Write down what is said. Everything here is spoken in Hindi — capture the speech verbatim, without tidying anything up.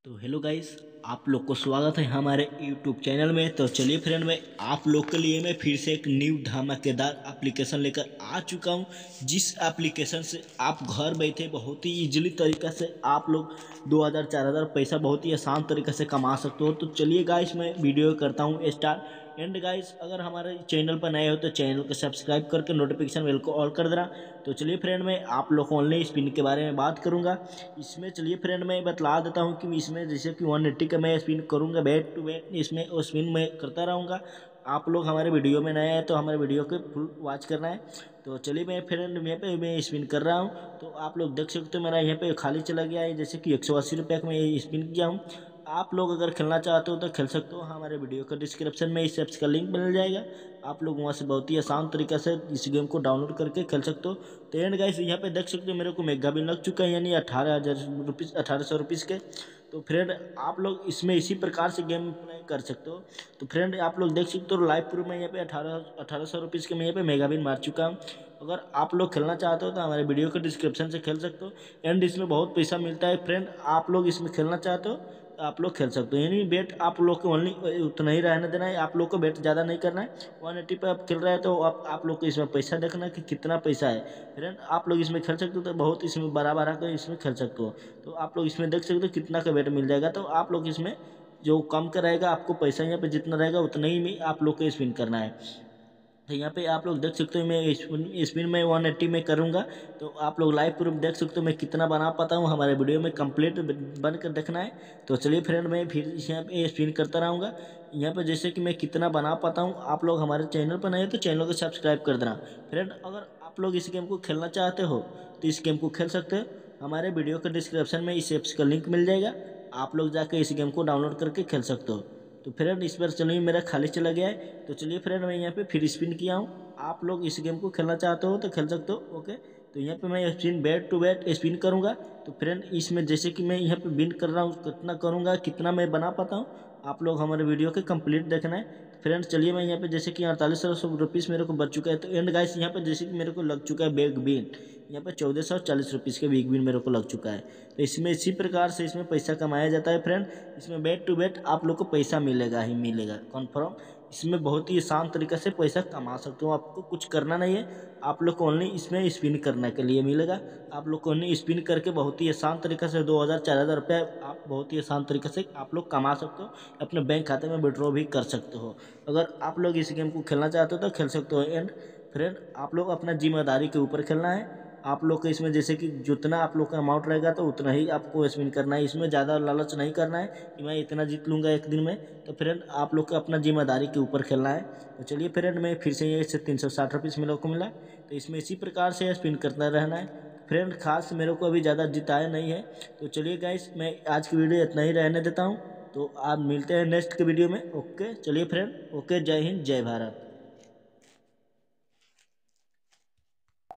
तो हेलो गाइस, आप लोग को स्वागत है हमारे यूट्यूब चैनल में। तो चलिए फ्रेंड, मैं आप लोग के लिए मैं फिर से एक न्यू धमाकेदार एप्लीकेशन लेकर आ चुका हूं, जिस एप्लीकेशन से आप घर बैठे बहुत ही इजीली तरीक़ा से आप लोग दो हज़ार चार हज़ार पैसा बहुत ही आसान तरीक़े से कमा सकते हो। तो चलिए गाइस, मैं वीडियो करता हूं स्टार्ट। एंड गाइस, अगर हमारे चैनल पर नए हो तो चैनल को सब्सक्राइब करके नोटिफिकेशन बेल को ऑल कर देना। तो चलिए फ्रेंड, मैं आप लोग को ऑनलाइन स्पिन के बारे में बात करूंगा। इसमें चलिए फ्रेंड, मैं बतला देता हूं कि इसमें जैसे कि वन एट्टी का मैं स्पिन करूंगा बैक टू बैक, इसमें वो स्पिन मैं करता रहूंगा। आप लोग हमारे वीडियो में नए हैं तो हमारे वीडियो को फुल वॉच करना है। तो चलिए मैं फ्रेंड यहाँ पे मैं स्पिन कर रहा हूँ। तो आप लोग देख सकते हो मेरा यहाँ पे खाली चला गया है, जैसे कि एक सौ अस्सी रुपये का मैं स्पिन किया हूँ। आप लोग अगर खेलना चाहते हो तो खेल सकते हो। हमारे वीडियो का डिस्क्रिप्शन में इस ऐप्स का लिंक मिल जाएगा। आप लोग वहाँ से बहुत ही आसान तरीके से इस गेम को डाउनलोड करके खेल सकते हो। तो एंड गाइस, यहाँ पे देख सकते हो मेरे को मेगा बिल लग चुका है, यानी अठारह हज़ार रुपीज़ अठारह सौ रुपीज़ के। तो फ्रेंड, आप लोग इसमें इसी प्रकार से गेम प्ले कर सकते हो। तो फ्रेंड, आप लोग देख सकते हो लाइव प्रूफ में यहाँ पे अठारह अठारह सौ रुपीज़ के मैं यहाँ पे मेगा बिल मार चुका हूँ। अगर आप लोग खेलना चाहते हो तो हमारे वीडियो के डिस्क्रिप्शन से खेल सकते हो। एंड इसमें बहुत पैसा मिलता है फ्रेंड। आप लोग इसमें खेलना चाहते हो तो आप लोग खेल सकते हो, यानी बेट आप लोग को ओनली उतना ही रहने देना है। आप लोग को बेट ज़्यादा नहीं करना है। वन एट्टी पे आप खेल रहे हैं तो आप आप लोग को इसमें पैसा देखना है कि कितना पैसा है। फ्रेंड, आप लोग इसमें खेल सकते हो तो बहुत इसमें बड़ा बड़ा कर इसमें खेल सकते हो। तो आप लोग इसमें देख सकते हो कितना का बेट मिल जाएगा। तो आप लोग इसमें जो कम का रहेगा, आपको पैसा यहाँ पे जितना रहेगा उतना ही में आप लोग को स्पिन करना है। तो यहाँ पे आप लोग देख सकते हो मैं स्पिन स्पिन में वन एट्टी में करूँगा। तो आप लोग लाइव प्रूफ देख सकते हो मैं कितना बना पाता हूँ। हमारे वीडियो में कंप्लीट बन कर देखना है। तो चलिए फ्रेंड, मैं फिर यहाँ पे स्पिन करता रहूँगा। यहाँ पे जैसे कि मैं कितना बना पाता हूँ, आप लोग हमारे चैनल पर नए हो तो चैनल को सब्सक्राइब कर देना। फ्रेंड, अगर आप लोग इस गेम को खेलना चाहते हो तो इस गेम को खेल सकते हो। हमारे वीडियो के डिस्क्रिप्शन में इस ऐप्स का लिंक मिल जाएगा। आप लोग जाकर इस गेम को डाउनलोड करके खेल सकते हो। तो फ्रेंड, इस बार चलिए मेरा खाली चला गया है। तो चलिए फ्रेंड, मैं यहाँ पे फिर स्पिन किया हूँ। आप लोग इस गेम को खेलना चाहते हो तो खेल सकते हो। ओके, तो यहाँ पे मैं spin bat to bat spin करूँगा। तो फ्रेंड, इसमें जैसे कि मैं यहाँ पे विन कर रहा हूँ, कितना करूँगा कितना मैं बना पाता हूँ, आप लोग हमारे वीडियो के कंप्लीट देखना है। तो फ्रेंड, चलिए मैं यहाँ पे जैसे कि अड़तालीस सौ रुपीज़ मेरे को बच चुका है। तो एंड गाइस, यहाँ पे जैसे कि मेरे को लग चुका है बिग विन, यहाँ पे चौदह सौ चालीस रुपीज़ के बिग विन मेरे को लग चुका है। तो इसमें इसी प्रकार से इसमें पैसा कमाया जाता है फ्रेंड। इसमें बैट टू बैट आप लोग को पैसा मिलेगा ही मिलेगा कन्फर्म। इसमें बहुत ही आसान तरीके से पैसा कमा सकते हो। आपको कुछ करना नहीं है, आप लोग को ओनली इसमें स्पिन करने के लिए मिलेगा। आप लोग को ओनली स्पिन करके बहुत ही आसान तरीके से दो हज़ार चार हज़ार रुपये आप बहुत ही आसान तरीके से आप लोग कमा सकते हो। अपने बैंक खाते में विड्रॉ भी कर सकते हो। अगर आप लोग इस गेम को खेलना चाहते हो तो खेल सकते हो। एंड फ्रेंड, आप लोग अपना जिम्मेदारी के ऊपर खेलना है। आप लोग को इसमें जैसे कि जितना आप लोग का अमाउंट रहेगा तो उतना ही आपको स्पिन करना है। इसमें ज़्यादा लालच नहीं करना है कि मैं इतना जीत लूँगा एक दिन में। तो फ्रेंड, आप लोग को अपना जिम्मेदारी के ऊपर खेलना है। तो चलिए फ्रेंड, मैं फिर से ये से तीन सौ साठ रुपीज़ मेरे को मिला। तो इसमें इसी प्रकार से स्पिन करता रहना है। फ्रेंड, खास मेरे को अभी ज़्यादा जिताया नहीं है। तो चलिए गाइस, मैं आज की वीडियो इतना ही रहने देता हूँ। तो आप मिलते हैं नेक्स्ट के वीडियो में। ओके, चलिए फ्रेंड, ओके, जय हिंद जय भारत।